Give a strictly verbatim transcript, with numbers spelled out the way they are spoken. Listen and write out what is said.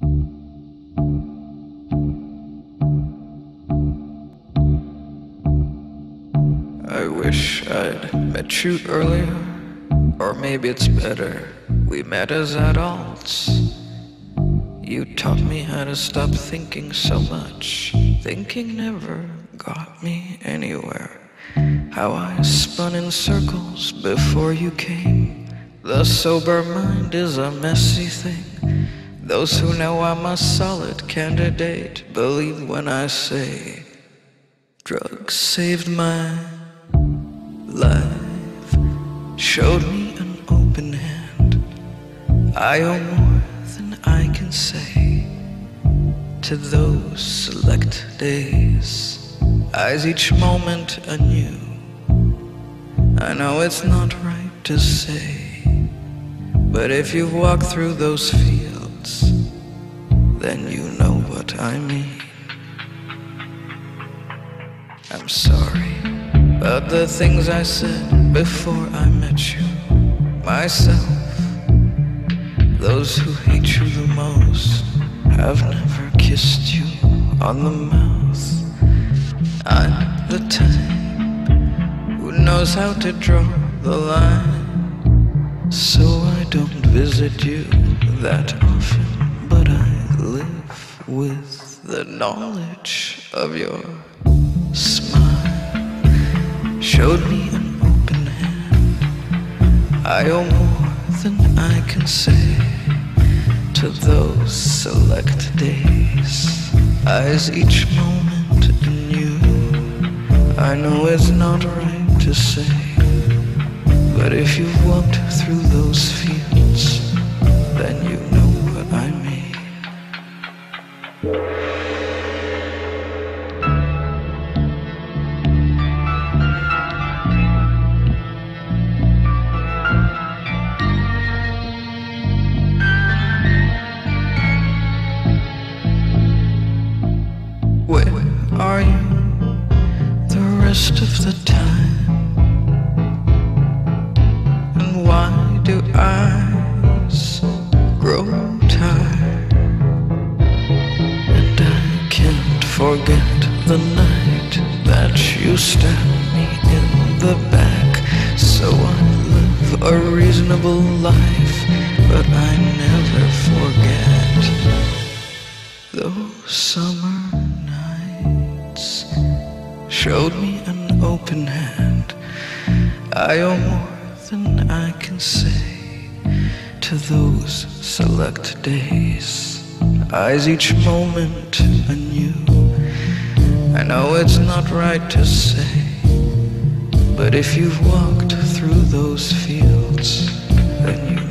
I wish I'd met you earlier, or maybe it's better we met as adults. You taught me how to stop thinking so much. Thinking never got me anywhere. How I spun in circles before you came. The sober mind is a messy thing. Those who know I'm a solid candidate believe when I say drugs saved my life, showed me an open hand. I owe more than I can say to those select days, eyes each moment anew. I know it's not right to say, but if you've walked through those fields, then you know what I mean. I'm sorry about the things I said before I met you. Myself, those who hate you the most have never kissed you on the mouth. I'm the type who knows how to draw the line, so I don't visit you that often, but I live with the knowledge of your smile. Showed me an open hand. I owe more than I can say to those select days, eyes each moment anew. I know it's not right to say, but if you've walked through those fields, then you know what I mean. Where are you the rest of the time? And why do eyes grow tired? And I can't forget the night that you stabbed me in the back. So I live a reasonable life, but I never forget those summer nights. Showed me an open hand. I owe more than I can say to those select days, eyes each moment anew. I know it's not right to say, but if you've walked through those fields, then you